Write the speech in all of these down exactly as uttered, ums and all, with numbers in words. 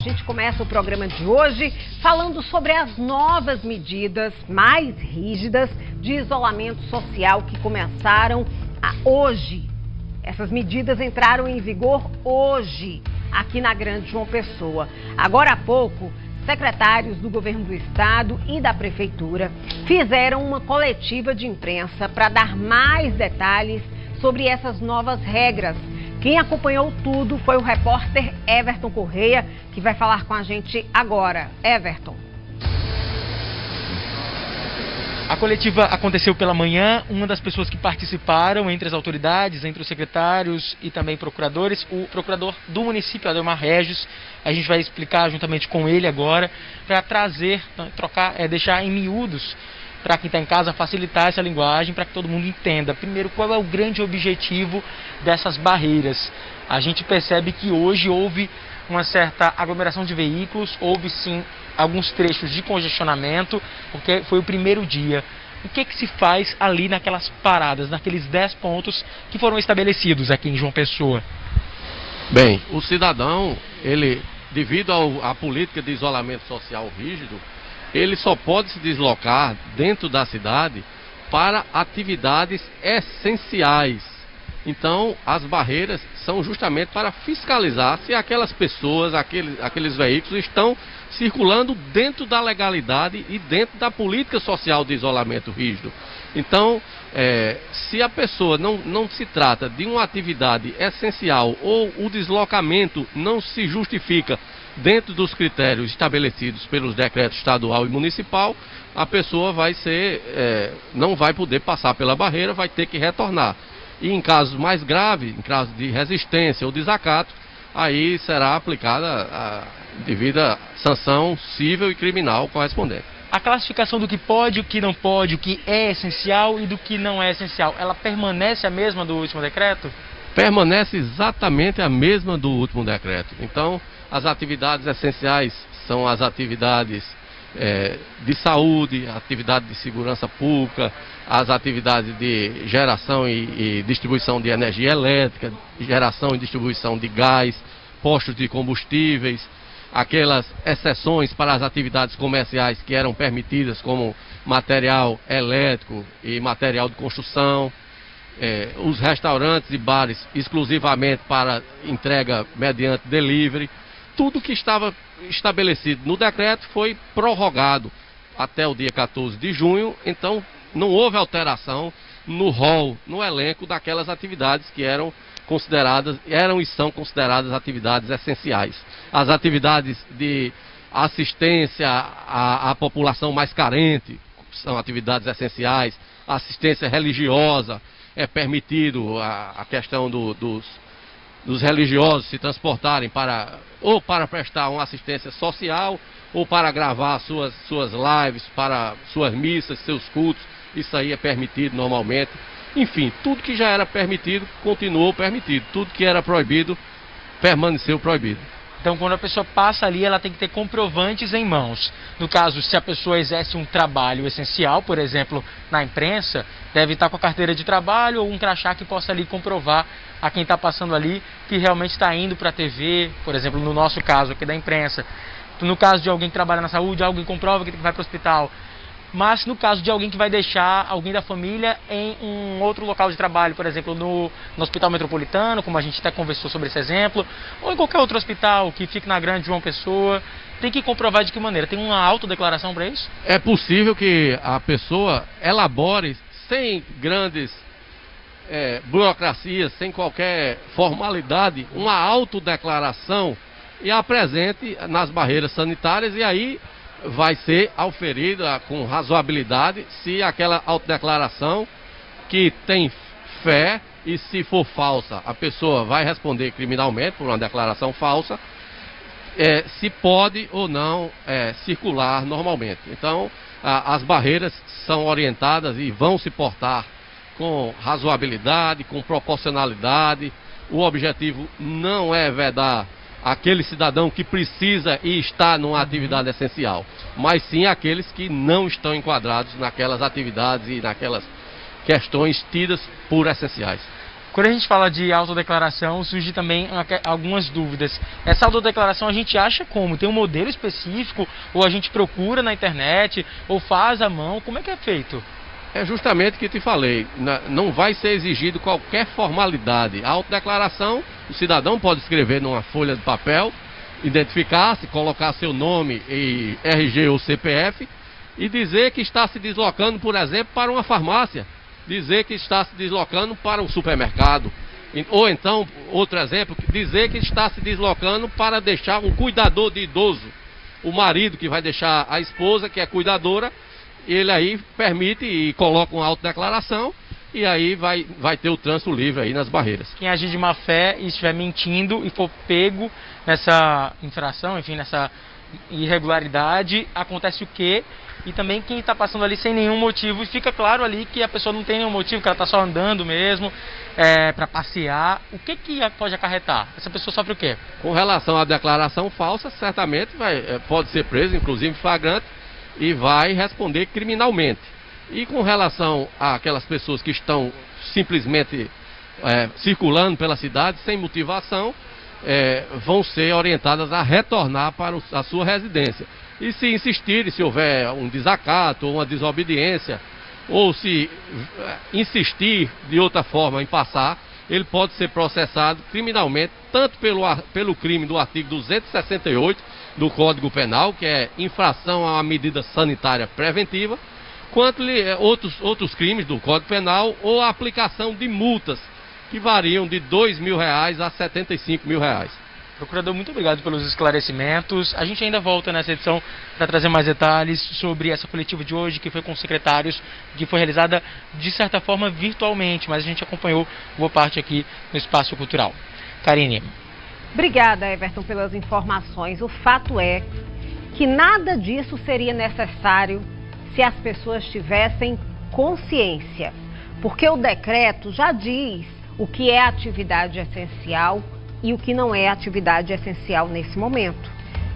A gente começa o programa de hoje falando sobre as novas medidas mais rígidas de isolamento social que começaram a hoje. Essas medidas entraram em vigor hoje, aqui na Grande João Pessoa. Agora há pouco, secretários do governo do estado e da prefeitura fizeram uma coletiva de imprensa para dar mais detalhes sobre essas novas regras. Quem acompanhou tudo foi o repórter Everton Correia, que vai falar com a gente agora. Everton. A coletiva aconteceu pela manhã. Uma das pessoas que participaram entre as autoridades, entre os secretários e também procuradores, o procurador do município, Ademar Regis. A gente vai explicar juntamente com ele agora, para trazer, trocar, é, deixar em miúdos, para quem está em casa, facilitar essa linguagem, para que todo mundo entenda. Primeiro, qual é o grande objetivo dessas barreiras? A gente percebe que hoje houve uma certa aglomeração de veículos, houve sim alguns trechos de congestionamento, porque foi o primeiro dia. O que que se faz ali naquelas paradas, naqueles dez pontos que foram estabelecidos aqui em João Pessoa? Bem, o cidadão, ele, devido ao, à política de isolamento social rígido, ele só pode se deslocar dentro da cidade para atividades essenciais. Então, as barreiras são justamente para fiscalizar se aquelas pessoas, aqueles, aqueles veículos estão circulando dentro da legalidade e dentro da política social de isolamento rígido. Então, é, se a pessoa não, não se trata de uma atividade essencial ou o deslocamento não se justifica dentro dos critérios estabelecidos pelos decretos estadual e municipal, a pessoa vai ser, é, não vai poder passar pela barreira, vai ter que retornar. E em casos mais graves, em caso de resistência ou desacato, aí será aplicada a devida sanção civil e criminal correspondente. A classificação do que pode, o que não pode, o que é essencial e do que não é essencial, ela permanece a mesma do último decreto? Permanece exatamente a mesma do último decreto. Então, as atividades essenciais são as atividades é, de saúde, atividade de segurança pública, as atividades de geração e, e distribuição de energia elétrica, geração e distribuição de gás, postos de combustíveis, aquelas exceções para as atividades comerciais que eram permitidas, como material elétrico e material de construção, é, os restaurantes e bares exclusivamente para entrega mediante delivery. Tudo que estava estabelecido no decreto foi prorrogado até o dia quatorze de junho, então não houve alteração no rol, no elenco daquelas atividades que eram consideradas, eram e são consideradas atividades essenciais. As atividades de assistência à, à população mais carente são atividades essenciais, assistência religiosa, é permitido a, a questão do, dos, dos religiosos se transportarem para, ou para prestar uma assistência social, ou para gravar suas, suas lives, para suas missas, seus cultos, isso aí é permitido normalmente. Enfim, tudo que já era permitido, continuou permitido. Tudo que era proibido, permaneceu proibido. Então, quando a pessoa passa ali, ela tem que ter comprovantes em mãos. No caso, se a pessoa exerce um trabalho essencial, por exemplo, na imprensa, deve estar com a carteira de trabalho ou um crachá que possa ali comprovar a quem está passando ali que realmente está indo para a T V, por exemplo, no nosso caso aqui da imprensa. No caso de alguém que trabalha na saúde, alguém comprova que vai para o hospital. Mas no caso de alguém que vai deixar alguém da família em um outro local de trabalho, por exemplo, no, no Hospital Metropolitano, como a gente até conversou sobre esse exemplo, ou em qualquer outro hospital que fique na Grande João Pessoa, tem que comprovar de que maneira? Tem uma autodeclaração para isso? É possível que a pessoa elabore, sem grandes é, burocracias, sem qualquer formalidade, uma autodeclaração e a apresente nas barreiras sanitárias, e aí vai ser auferida com razoabilidade se aquela autodeclaração que tem fé, e se for falsa, a pessoa vai responder criminalmente por uma declaração falsa, é, se pode ou não é, circular normalmente. Então, a, as barreiras são orientadas e vão se portar com razoabilidade, com proporcionalidade. O objetivo não é vedar aquele cidadão que precisa e está numa atividade essencial, mas sim aqueles que não estão enquadrados naquelas atividades e naquelas questões tidas por essenciais. Quando a gente fala de autodeclaração, surge também algumas dúvidas. Essa autodeclaração a gente acha como? Tem um modelo específico? Ou a gente procura na internet? Ou faz à mão? Como é que é feito? É justamente o que te falei. Não vai ser exigido qualquer formalidade. A autodeclaração, o cidadão pode escrever numa folha de papel, identificar-se, colocar seu nome e R G ou C P F e dizer que está se deslocando, por exemplo, para uma farmácia. Dizer que está se deslocando para um supermercado. Ou então, outro exemplo, dizer que está se deslocando para deixar um cuidador de idoso. O marido que vai deixar a esposa, que é cuidadora, ele aí permite e coloca uma autodeclaração e aí vai, vai ter o trânsito livre aí nas barreiras. Quem agir de má fé e estiver mentindo e for pego nessa infração, enfim, nessa irregularidade, acontece o quê? E também quem está passando ali sem nenhum motivo, e fica claro ali que a pessoa não tem nenhum motivo, que ela está só andando mesmo, é, para passear. O que, que pode acarretar? Essa pessoa sofre o quê? Com relação à declaração falsa, certamente vai, pode ser preso, inclusive flagrante, e vai responder criminalmente. E com relação àquelas pessoas que estão simplesmente é, circulando pela cidade sem motivação, é, vão ser orientadas a retornar para a sua residência. E se insistirem, se houver um desacato ou uma desobediência, ou se insistir de outra forma em passar, ele pode ser processado criminalmente, tanto pelo, pelo crime do artigo duzentos e sessenta e oito do Código Penal, que é infração a uma medida sanitária preventiva, quanto outros, outros crimes do Código Penal ou a aplicação de multas, que variam de dois mil reais a setenta e cinco mil reais. Procurador, muito obrigado pelos esclarecimentos. A gente ainda volta nessa edição para trazer mais detalhes sobre essa coletiva de hoje, que foi com os secretários, que foi realizada de certa forma virtualmente, mas a gente acompanhou boa parte aqui no Espaço Cultural. Karine. Obrigada, Everton, pelas informações. O fato é que nada disso seria necessário se as pessoas tivessem consciência, porque o decreto já diz o que é atividade essencial e o que não é atividade essencial nesse momento.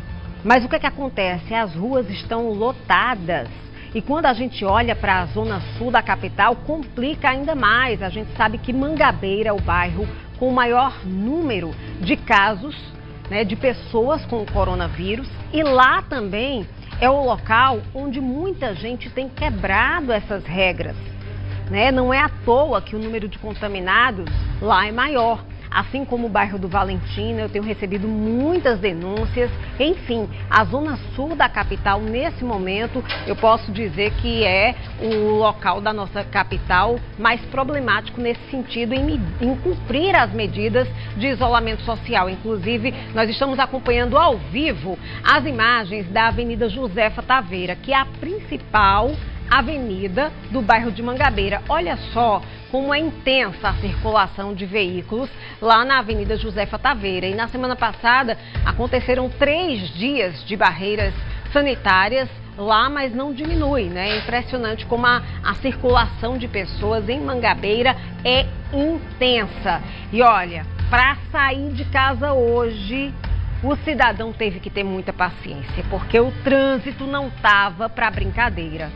Mas o que é que acontece? As ruas estão lotadas e quando a gente olha para a zona sul da capital, complica ainda mais. A gente sabe que Mangabeira é o bairro com o maior número de casos, né, de pessoas com o coronavírus, e lá também é o local onde muita gente tem quebrado essas regras, né? Não é à toa que o número de contaminados lá é maior. Assim como o bairro do Valentina, eu tenho recebido muitas denúncias. Enfim, a zona sul da capital, nesse momento, eu posso dizer que é o local da nossa capital mais problemático nesse sentido, em, em cumprir as medidas de isolamento social. Inclusive, nós estamos acompanhando ao vivo as imagens da Avenida Josefa Taveira, que é a principal avenida do bairro de Mangabeira. Olha só como é intensa a circulação de veículos lá na Avenida Josefa Taveira. E na semana passada aconteceram três dias de barreiras sanitárias lá, mas não diminui, né? É impressionante como a, a circulação de pessoas em Mangabeira é intensa. E olha, para sair de casa hoje, o cidadão teve que ter muita paciência, porque o trânsito não tava para brincadeira.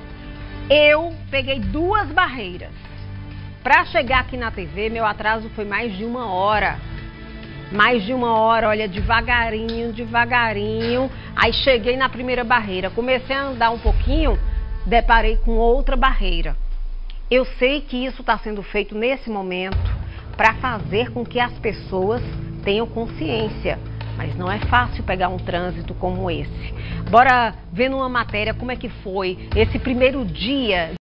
Eu peguei duas barreiras. Para chegar aqui na T V, meu atraso foi mais de uma hora. Mais de uma hora, olha, devagarinho, devagarinho. Aí cheguei na primeira barreira. Comecei a andar um pouquinho, deparei com outra barreira. Eu sei que isso está sendo feito nesse momento para fazer com que as pessoas tenham consciência. Mas não é fácil pegar um trânsito como esse. Bora ver numa matéria como é que foi esse primeiro dia